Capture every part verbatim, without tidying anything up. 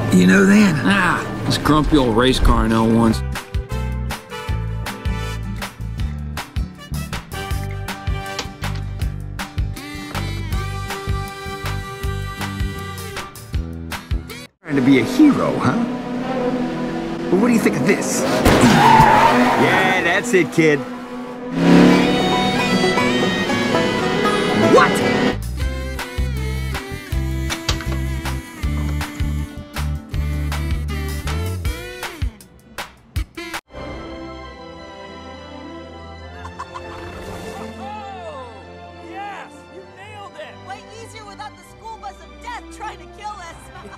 You know then? Ah, this grumpy old race car I know once. Trying to be a hero, huh? Well, what do you think of this? Yeah, that's it, kid. What? Yes! You nailed it! Way easier without the school bus of death trying to kill us!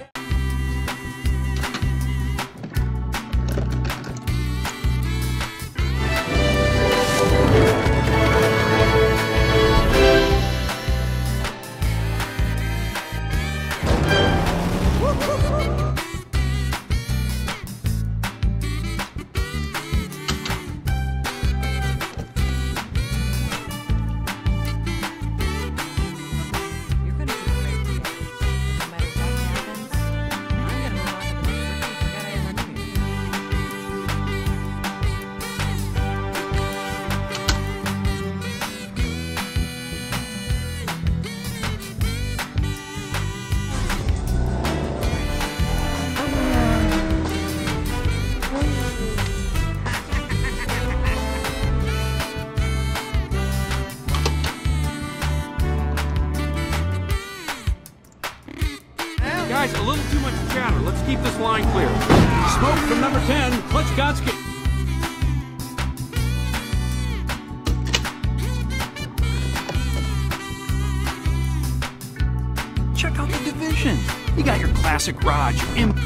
Guys, a little too much chatter. Let's keep this line clear. Smoke from number ten, Klitschkotsky. Check out the division. You got your classic Raj, your Im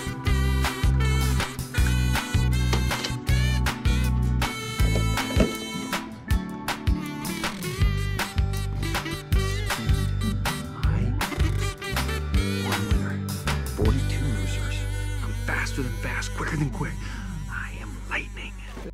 forty-two losers. I'm faster than fast, quicker than quick. I am lightning.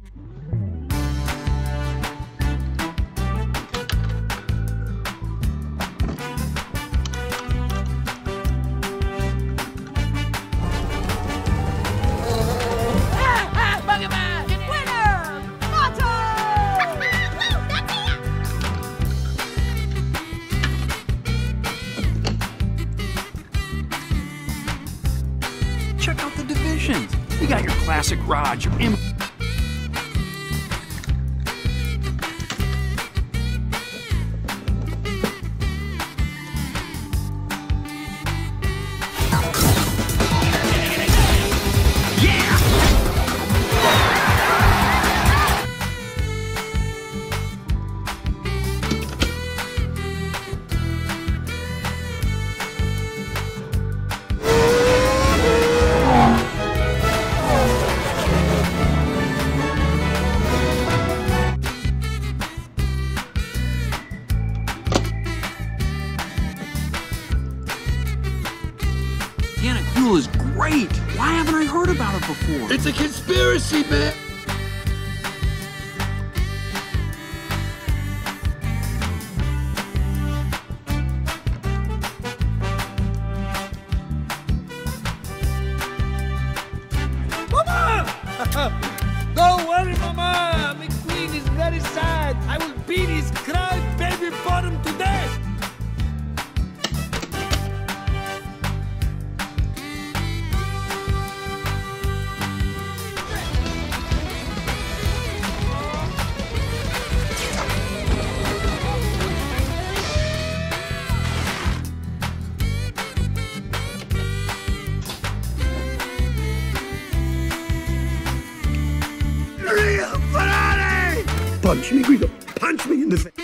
Check out the divisions. You got your classic Raj, your Im Yannick is great. Why haven't I heard about it before? It's a conspiracy, man. Mama! Don't worry, Mama! McQueen is very sad. I will beat his cry baby bottom to death. Punch me, Guido. Punch me in the face.